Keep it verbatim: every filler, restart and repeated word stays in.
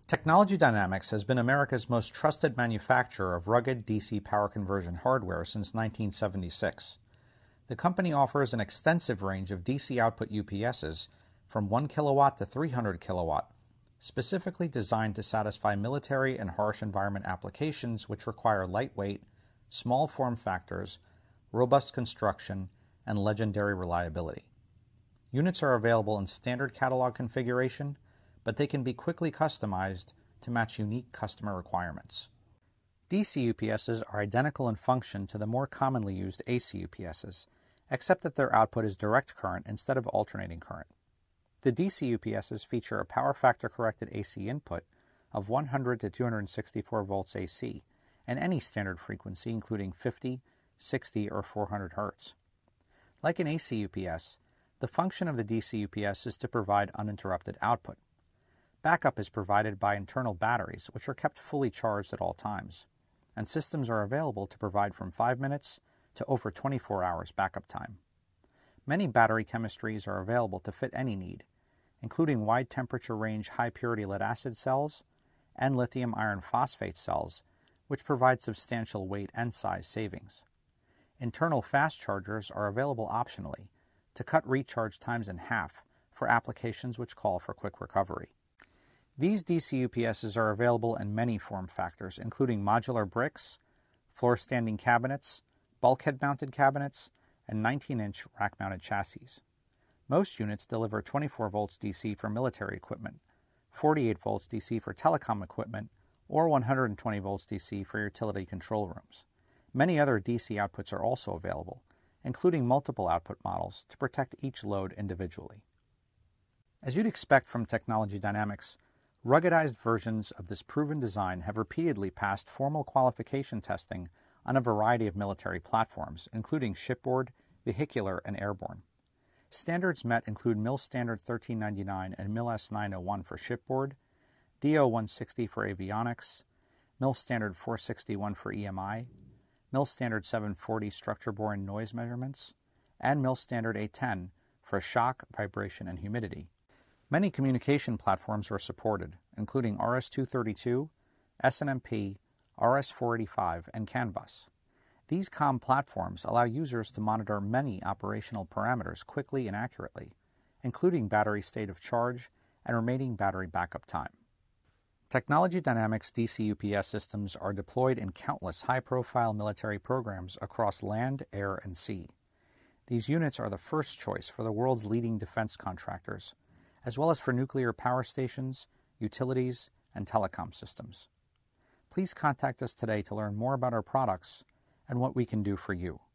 Technology Dynamics has been America's most trusted manufacturer of rugged D C power conversion hardware since nineteen seventy-six. The company offers an extensive range of D C output U P Ss from one kilowatt to three hundred kilowatt, specifically designed to satisfy military and harsh environment applications which require lightweight, small form factors, robust construction, and legendary reliability. Units are available in standard catalog configuration, but they can be quickly customized to match unique customer requirements. D C U P Ss are identical in function to the more commonly used A C U P Ss, except that their output is direct current instead of alternating current. The D C U P Ss feature a power factor corrected A C input of one hundred to two hundred sixty-four volts A C and any standard frequency including fifty, sixty, or four hundred hertz. Like an A C U P S, the function of the D C U P S is to provide uninterrupted output. Backup is provided by internal batteries, which are kept fully charged at all times, and systems are available to provide from five minutes to over twenty-four hours backup time. Many battery chemistries are available to fit any need, including wide temperature range high purity lead acid cells and lithium iron phosphate cells, which provide substantial weight and size savings. Internal fast chargers are available optionally to cut recharge times in half for applications which call for quick recovery. These D C U P Ss are available in many form factors, including modular bricks, floor-standing cabinets, bulkhead-mounted cabinets, and nineteen inch rack-mounted chassis. Most units deliver twenty-four volts D C for military equipment, forty-eight volts D C for telecom equipment, or one hundred twenty volts D C for utility control rooms. Many other D C outputs are also available, including multiple output models to protect each load individually. As you'd expect from Technology Dynamics, ruggedized versions of this proven design have repeatedly passed formal qualification testing on a variety of military platforms, including shipboard, vehicular, and airborne. Standards met include Mil Standard thirteen ninety-nine and Mil S nine oh one for shipboard, D O one sixty for avionics, Mil Standard four sixty-one for E M I, Mil Standard seven forty structure-borne noise measurements, and Mil Standard eight ten for shock, vibration, and humidity. Many communication platforms are supported, including R S two thirty-two, S N M P, R S four eighty-five, and CAN bus. These comm platforms allow users to monitor many operational parameters quickly and accurately, including battery state of charge and remaining battery backup time. Technology Dynamics D C U P S systems are deployed in countless high-profile military programs across land, air, and sea. These units are the first choice for the world's leading defense contractors, as well as for nuclear power stations, utilities, and telecom systems. Please contact us today to learn more about our products and what we can do for you.